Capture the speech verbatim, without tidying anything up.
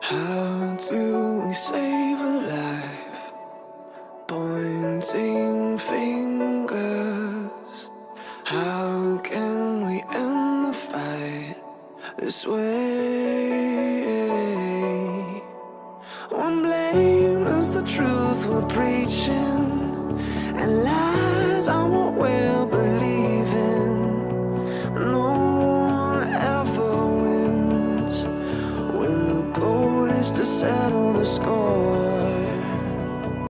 How do we save a life? Pointing fingers. How can we end the fight this way? One blame is the truth we're preaching, and lies are what we're